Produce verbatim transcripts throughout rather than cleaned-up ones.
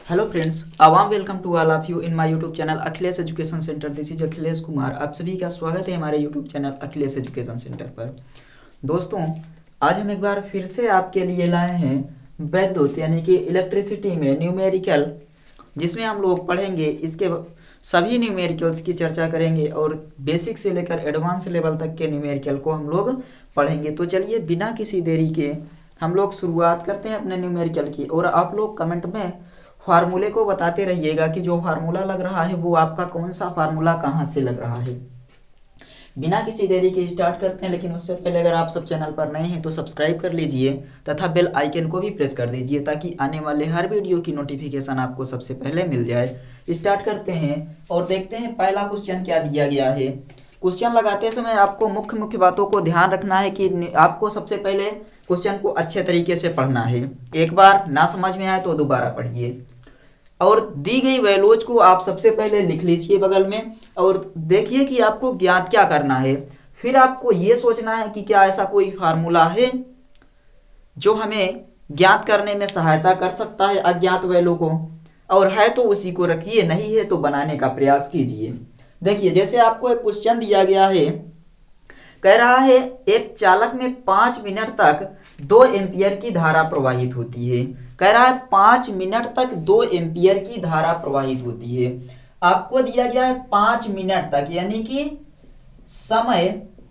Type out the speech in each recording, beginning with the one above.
Hello friends, अवाम welcome to all of you in my YouTube channel Akhilesh education centre. This is Akhilesh Kumar. आप सभी का स्वागत है हमारे YouTube channel Akhilesh education centre पर। दोस्तों, आज हम एक बार फिर से आपके लिए लाए हैं वैद्युत यानी कि इलेक्ट्रिसिटी में न्यूमेरिकल, जिसमें हम लोग पढ़ेंगे इसके सभी न्यूमेरिकल्स की चर्चा करेंगे और बेसिक से लेकर एडवांस लेवल तक के न्यूमेरिकल को हम लोग पढ़ेंगे। तो चलिए बिना किसी देरी के हम लोग शुरुआत करते हैं अपने न्यूमेरिकल की। और आप लोग कमेंट में फार्मूले को बताते रहिएगा कि जो फार्मूला लग रहा है वो आपका कौन सा फार्मूला कहाँ से लग रहा है। बिना किसी देरी के स्टार्ट करते हैं, लेकिन उससे पहले अगर आप सब चैनल पर नए हैं तो सब्सक्राइब कर लीजिए तथा बेल आइकन को भी प्रेस कर दीजिए ताकि आने वाले हर वीडियो की नोटिफिकेशन आपको सबसे पहले मिल जाए। स्टार्ट करते हैं और देखते हैं पहला क्वेश्चन क्या दिया गया है। क्वेश्चन लगाते समय आपको मुख्य मुख्य बातों को ध्यान रखना है कि आपको सबसे पहले क्वेश्चन को अच्छे तरीके से पढ़ना है। एक बार ना समझ में आए तो दोबारा पढ़िए और दी गई वैल्यूज को आप सबसे पहले लिख लीजिए बगल में और देखिए कि आपको ज्ञात क्या करना है। फिर आपको ये सोचना है कि क्या ऐसा कोई फार्मूला है जो हमें ज्ञात करने में सहायता कर सकता है अज्ञात वैल्यू को, और है तो उसी को रखिए, नहीं है तो बनाने का प्रयास कीजिए। देखिए, जैसे आपको एक क्वेश्चन दिया गया है, कह रहा है एक चालक में पाँच मिनट तक दो एम्पियर की धारा प्रवाहित होती है। कह रहा है पाँच मिनट तक दो एम्पियर की धारा प्रवाहित होती है। आपको दिया गया है पाँच मिनट तक, यानी कि समय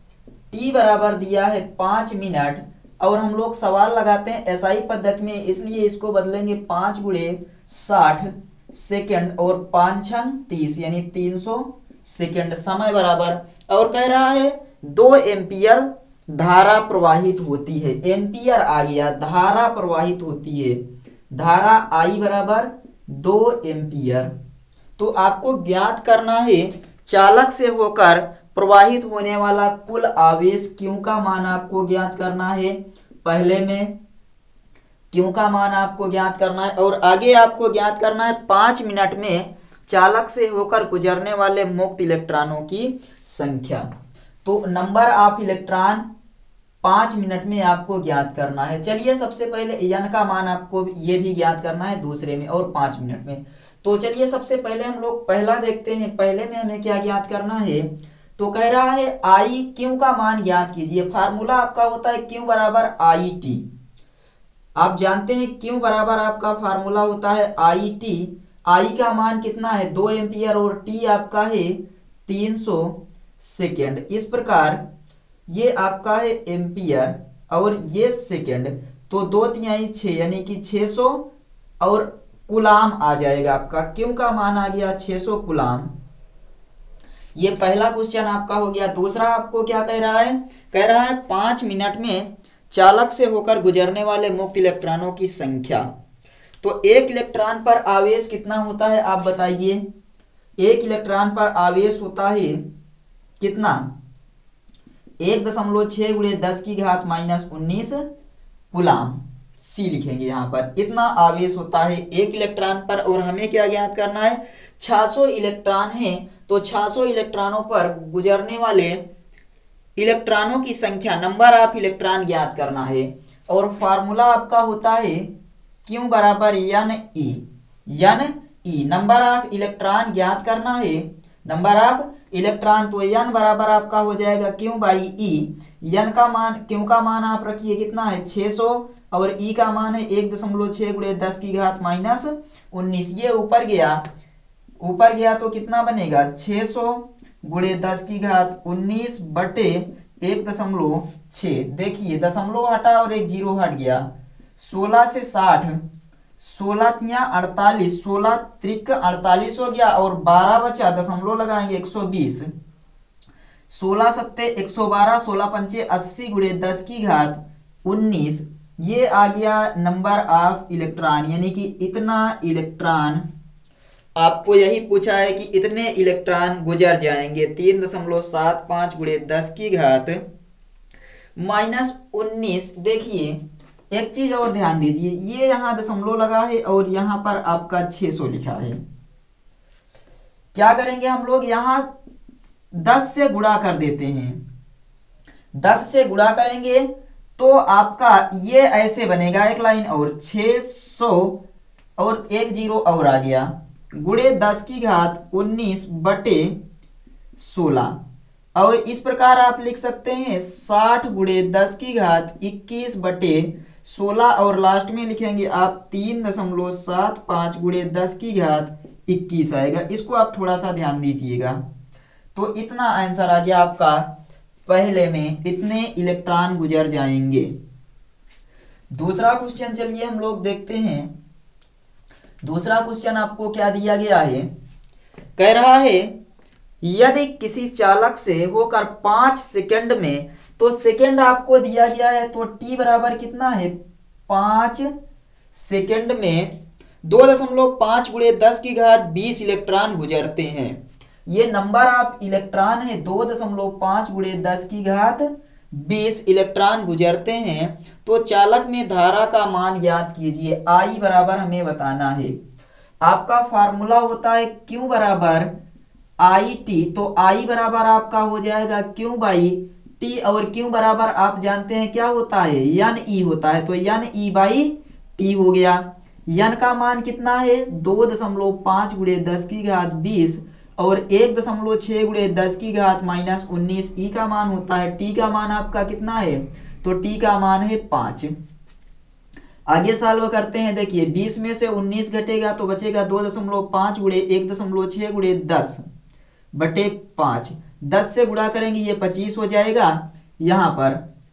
t बराबर दिया है पाँच मिनट। और हम लोग सवाल लगाते हैं एसआई पद्धति में, इसलिए इसको बदलेंगे पाँच गुणे साठ सेकेंड और पाँच छंग तीस यानी तीन सौ सेकेंड समय बराबर। और कह रहा है दो एम्पियर धारा प्रवाहित होती है। एम्पियर आ गया, धारा प्रवाहित होती है, धारा आई बराबर दो एम्पियर। तो आपको ज्ञात करना है चालक से होकर प्रवाहित होने वाला कुल आवेश Q का मान आपको ज्ञात करना है। पहले में Q का मान आपको ज्ञात करना है और आगे आपको ज्ञात करना है पाँच मिनट में चालक से होकर गुजरने वाले मुक्त इलेक्ट्रॉनों की संख्या। तो नंबर ऑफ इलेक्ट्रॉन पाँच मिनट में आपको ज्ञात करना है। चलिए सबसे पहले एन का मान आपको ये भी ज्ञात करना है दूसरे में और पाँच मिनट में। तो चलिए सबसे पहले हम लोग पहला देखते हैं। पहले में हमें क्या ज्ञात करना है, तो कह रहा है आई क्यू का मान ज्ञात कीजिए। फार्मूला आपका होता है क्यू बराबर आई टी। आप जानते हैं क्यू बराबर आपका फार्मूला होता है आई टी। आई का मान कितना है, दो एम्पियर, और टी आपका है तीन सौ सेकेंड। इस प्रकार ये आपका है एम्पियर और ये सेकेंड, तो दो तिहाई छः यानी कि छः सौ और कुलाम आ जाएगा आपका। क्यों का मान आ गया छः सौ कुलाम। ये पहला क्वेश्चन आपका हो गया। दूसरा आपको क्या कह रहा है, कह रहा है पाँच मिनट में चालक से होकर गुजरने वाले मुक्त इलेक्ट्रॉनों की संख्या। तो एक इलेक्ट्रॉन पर आवेश कितना होता है आप बताइए। एक इलेक्ट्रॉन पर आवेश होता है कितना, एक दशमलव छह गुणे दस की घात माइनस उन्नीस कुलाम। सी लिखेंगे यहाँ पर, इतना आवेश होता है एक इलेक्ट्रॉन पर। और हमें क्या ज्ञात करना है, छह सौ इलेक्ट्रॉन हैं, तो छह सौ इलेक्ट्रॉनों पर गुजरने वाले इलेक्ट्रॉनों की संख्या, नंबर ऑफ इलेक्ट्रॉन ज्ञात करना है। और फार्मूला आपका होता है क्यू बराबर N E. N E number of electron ज्ञात करना है, नंबर ऑफ इलेक्ट्रॉन। तो एन बराबर आपका हो जाएगा क्यू बाई ई। एन का मान, क्यू का मान आप रखिए कितना है छः सौ और ई का मान है एक दशमलव छः गुणे दस की घात माइनस उन्नीस। ये ऊपर गया, ऊपर गया तो कितना बनेगा छः सौ गुणे दस की घात उन्नीस बटे एक दशमलव छः। देखिए दशमलव हटा और एक जीरो हट गया, सोलह से साठ, सोलह तिया अड़तालीस, सोलह त्रिक अड़तालीस हो गया और बारह बचा, दशमलव लगाएंगे एक सौ बीस, सोलह सत्ते एक सौ बारह, सोलह पंचे अस्सी गुणे दस की घात उन्नीस। ये आ गया नंबर ऑफ इलेक्ट्रॉन, यानी कि इतना इलेक्ट्रॉन। आपको यही पूछा है कि इतने इलेक्ट्रॉन गुजर जाएंगे। तीन दशमलव सात पाँच गुणे दस की घात माइनस उन्नीस। देखिए एक चीज और ध्यान दीजिए, ये यहाँ दशमलव लगा है और यहाँ पर आपका छः सौ लिखा है। क्या करेंगे हम लोग, यहाँ दस से गुणा कर देते हैं। दस से गुणा करेंगे तो आपका ये ऐसे बनेगा एक लाइन, और छः सौ और एक जीरो और आ गया, गुणे दस की घात उन्नीस बटे सोलह। और इस प्रकार आप लिख सकते हैं साठ गुणे दस की घात इक्कीस बटे सोलह, और लास्ट में लिखेंगे आप तीन दशमलव सात पांच गुणे दस की घात इक्कीस आएगा। इसको आप थोड़ा सा ध्यान दीजिएगा। तो इतना आंसर आ गया आपका, पहले में इतने इलेक्ट्रॉन गुजर जाएंगे। दूसरा क्वेश्चन चलिए हम लोग देखते हैं। दूसरा क्वेश्चन आपको क्या दिया गया है, कह रहा है यदि किसी चालक से होकर पांच सेकंड में, तो सेकंड आपको दिया गया है, तो टी बराबर कितना है, पांच सेकंड में दो दशमलव पांच गुणे दस की घात बीस इलेक्ट्रॉन गुजरते हैं। ये नंबर आप इलेक्ट्रॉन है, दो दशमलव पांच गुणे दस की घात बीस इलेक्ट्रॉन गुजरते हैं। तो चालक में धारा का मान ज्ञात कीजिए। आई बराबर हमें बताना है। आपका फार्मूला होता है क्यू बराबर आई टी, तो आई बराबर आपका हो जाएगा क्यू बाई टी, और क्यू बराबर आप जानते हैं क्या होता है, एन ई होता है, तो एन ई बाई टी हो गया। एन का मान कितना है, दो दशमलव पांच गुणे दस की घात बीस, और एक दशमलव छह गुणे दस की घात माइनस उन्नीस। ई का मान होता है, टी का मान आपका कितना है, तो टी का मान है पांच। आगे सॉल्व करते हैं। देखिए बीस में से उन्नीस घटेगा तो बचेगा दो दशमलव पांच गुणे एक दशमलव छह गुणे दस बटे पांच। दस से गुणा करेंगे ये पच्चीस हो जाएगा। यहां पर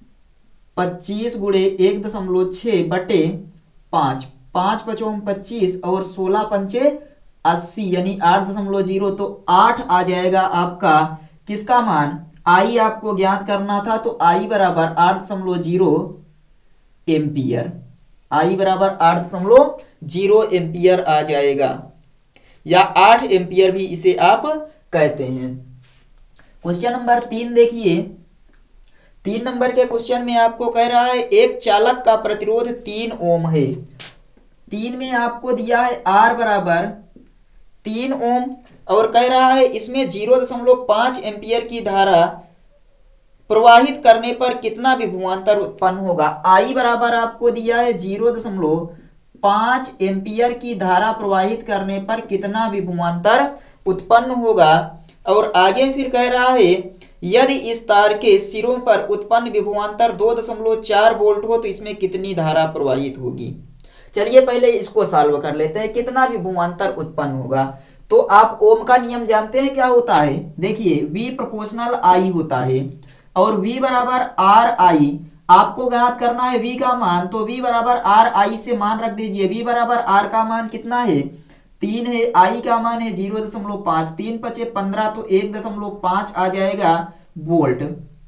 पच्चीस गुणे एक दशमलव छह बटे पांच, पांच पचों पच्चीस और सोलह पंचे अस्सी, यानी आठ दशमलव जीरो, तो आठ आ जाएगा आपका किसका मान, आई आपको ज्ञात करना था, तो आई बराबर आठ दशमलव जीरो एम्पियर। आई बराबर आठ दशमलव जीरो एम्पियर आ जाएगा, या आठ एम्पियर भी इसे आप कहते हैं। क्वेश्चन नंबर तीन देखिए। तीन नंबर के क्वेश्चन में आपको कह रहा है एक चालक का प्रतिरोध तीन ओम है। तीन में आपको दिया है आर बराबर तीन ओम, और कह रहा है इसमें जीरो दशमलव पांच एम्पियर की धारा प्रवाहित करने पर कितना विभवांतर उत्पन्न होगा। आई बराबर आपको दिया है जीरो दशमलव पांच एम्पियर की धारा प्रवाहित करने पर कितना विभवांतर उत्पन्न होगा। और आगे फिर कह रहा है यदि इस तार के सिरों पर उत्पन्न विभवांतर दो दशमलव चार वोल्ट हो तो इसमें कितनी धारा प्रवाहित होगी। चलिए पहले इसको सॉल्व कर लेते हैं, कितना विभवांतर उत्पन्न होगा। तो आप ओम का नियम जानते हैं क्या होता है, देखिए V प्रोपोर्शनल I होता है, और V बराबर आर आई। आपको ज्ञात करना है V का मान, तो V बराबर आर आई से मान रख दीजिए। V बराबर R का मान कितना है, तीन है, I का मान है जीरो दशमलव पांच, तीन पचे पंद्रह, तो एक दशमलव पांच आ जाएगा वोल्ट।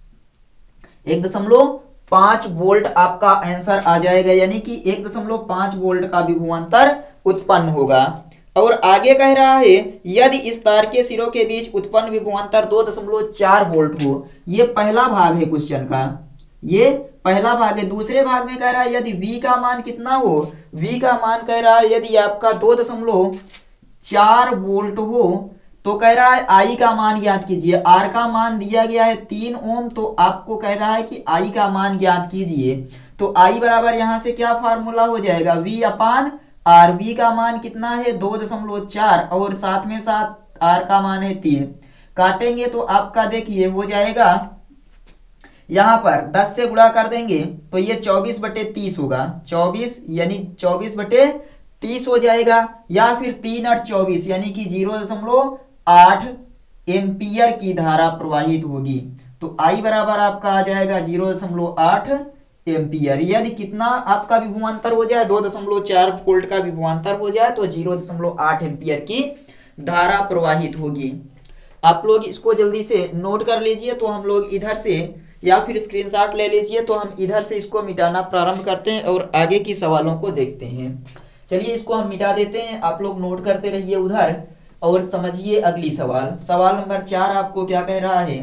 एक दशमलव पांच वोल्ट आपका आंसर आ जाएगा, यानी कि एक दशमलव पांच वोल्ट का विभवांतर उत्पन्न होगा। और आगे कह रहा है यदि इस तार के सिरों के बीच उत्पन्न विभवांतर दो दशमलव चार वोल्ट हो। ये पहला भाग है क्वेश्चन का, ये पहला भाग है। दूसरे भाग में कह रहा है यदि V का मान कितना हो, V का मान कह रहा है यदि आपका दो दशमलव चार वोल्ट हो, तो कह रहा है I का मान ज्ञात कीजिए। R का मान दिया गया है तीन ओम, तो आपको कह रहा है कि I का मान ज्ञात कीजिए। तो I बराबर यहां से क्या फार्मूला हो जाएगा, V अपान आर। V का मान कितना है दो दशमलव चार, और साथ में साथ R का मान है तीन। काटेंगे तो आपका देखिए हो जाएगा, यहां पर दस से गुणा कर देंगे तो ये चौबीस बटे तीस होगा, चौबीस यानी चौबीस बटे तीस हो जाएगा, या फिर तीन आठ चौबीस यानी कि जीरो दशमलव आठ एम्पियर की धारा प्रवाहित होगी। तो आई बराबर आपका आ जाएगा जीरो दशमलव आठ एम्पियर। यदि कितना आपका विभवांतर हो जाए, दो दशमलव चार वोल्ट का विभवांतर हो जाए, तो जीरो दशमलव आठ एम्पियर की धारा प्रवाहित होगी। आप लोग इसको जल्दी से नोट कर लीजिए। तो हम लोग इधर से या फिर स्क्रीनशॉट ले लीजिए, तो हम इधर से इसको मिटाना प्रारंभ करते हैं और आगे की सवालों को देखते हैं। चलिए इसको हम मिटा देते हैं, आप लोग नोट करते रहिए उधर और समझिए अगली सवाल। सवाल नंबर चार आपको क्या कह रहा है,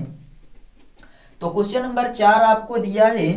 तो क्वेश्चन नंबर चार आपको दिया है,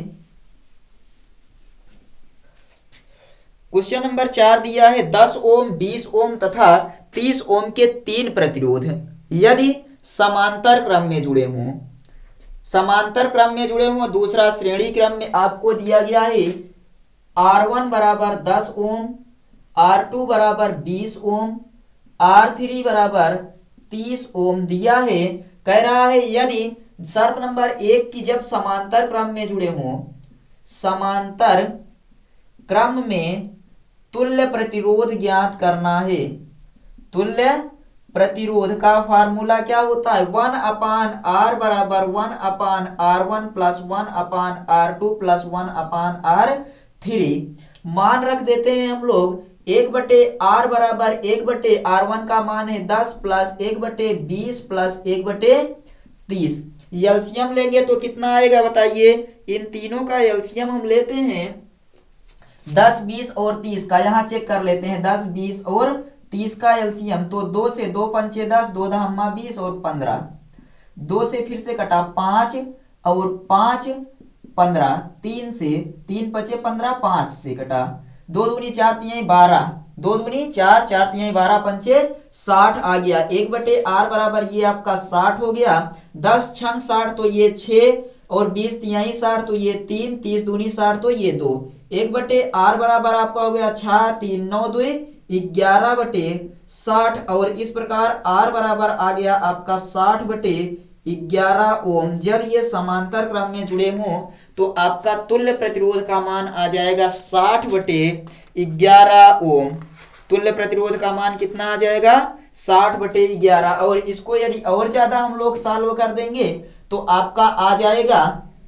क्वेश्चन नंबर चार दिया है दस ओम, बीस ओम तथा तीस ओम के तीन प्रतिरोध यदि समांतर क्रम में जुड़े हों, समांतर क्रम में जुड़े हों। दूसरा श्रेणी क्रम में आपको दिया गया है आर वन बराबर दस ओम, आर टू बराबर बीस ओम, आर थ्री बराबर तीस ओम दिया है। कह रहा है यदि शर्त नंबर एक की जब समांतर क्रम में जुड़े हों, समांतर क्रम में तुल्य प्रतिरोध ज्ञात करना है। तुल्य प्रतिरोध का फार्मूला क्या होता है? वन अपान आर बराबर one upon R one plus one upon R two plus one upon R three. मान रख देते हैं हम लोग एक बटे आर बराबर एक बटे आर वन का मान है दस प्लस एक बटे बीस प्लस एक बटे तीस। एलसीएम लेंगे तो कितना आएगा बताइए? इन तीनों का एलसीएम हम लेते हैं दस बीस और तीस का, यहाँ चेक कर लेते हैं दस बीस और तीस का एलसीएम। तो दो से दो पंचे दस, दो दहम्मा बीस और पंद्रह, दो से फिर से कटा पांच और पांच पंद्रह, तीन से तीन पचे पंद्रह, पांच से कटा दो दूनी चार तिहाई बारह, दो दूनी चार, चार तिहाई बारह, पंचे साठ आ गया। एक बटे आर बराबर ये आपका साठ हो गया। दस छंग साठ तो ये छः और बीस तिहाई साठ तो ये तीन, तीस दूनी साठ तो ये दो। एक बटे आर बराबर आपका हो गया छह, तीन नौ दुई ग्यारह बटे साठ और इस प्रकार आर बराबर आ गया आपका साठ बटे ग्यारह ओम। जब ये समांतर क्रम में जुड़े हों तो आपका तुल्य प्रतिरोध का मान आ जाएगा साठ बटे ग्यारह ओम। तुल्य प्रतिरोध का मान कितना आ जाएगा? साठ बटे ग्यारह। और इसको यदि और ज्यादा हम लोग सॉल्व कर देंगे तो आपका आ जाएगा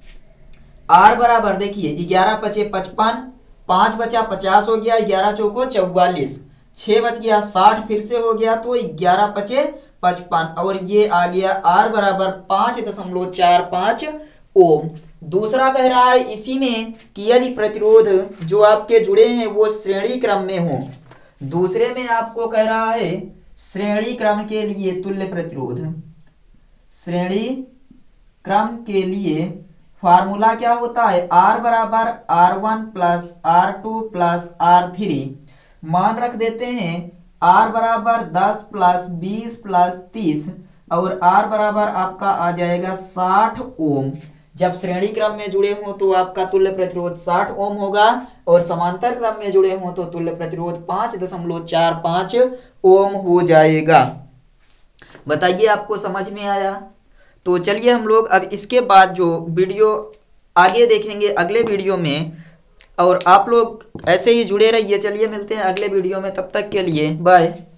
आर बराबर, देखिए ग्यारह पचे पचपन, पांच बचा पचास हो गया, ग्यारह चौको चौवालीस, छह बच गया साठ फिर से हो गया तो ग्यारह पचे पचपन और ये आ गया आर बराबर पांच दशमलव चार पांच ओम। दूसरा कह रहा है इसी में कि यदि प्रतिरोध जो आपके जुड़े हैं वो श्रेणी क्रम में हो। दूसरे में आपको कह रहा है श्रेणी क्रम के लिए तुल्य प्रतिरोध, श्रेणी क्रम के लिए फार्मूला क्या होता है? आर बराबर R one plus R two plus R three. मान रख देते हैं आर बराबर दस प्लस बीस प्लस तीस और आर बराबर आपका आ जाएगा साठ ओम। जब श्रेणी क्रम में जुड़े हों तो आपका तुल्य प्रतिरोध साठ ओम होगा और समांतर क्रम में जुड़े हों तो तुल्य प्रतिरोध पांच दशमलव चार पांच ओम हो जाएगा। बताइए आपको समझ में आया? तो चलिए हम लोग अब इसके बाद जो वीडियो आगे देखेंगे अगले वीडियो में, और आप लोग ऐसे ही जुड़े रहिए। चलिए मिलते हैं अगले वीडियो में, तब तक के लिए बाय।